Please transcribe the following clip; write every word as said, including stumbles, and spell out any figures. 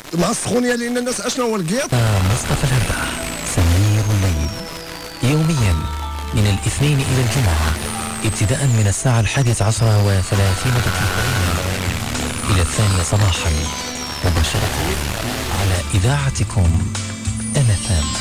مع السخونيه لان الناس اشنو هو القياط. مصطفى الهردة، سمير الليل، يوميا من الاثنين الى الجمعه ابتداء من الساعه الحادية عشرة وثلاثين دقيقه الى الثانيه صباحا، مباشره على اذاعتكم ام اف ام.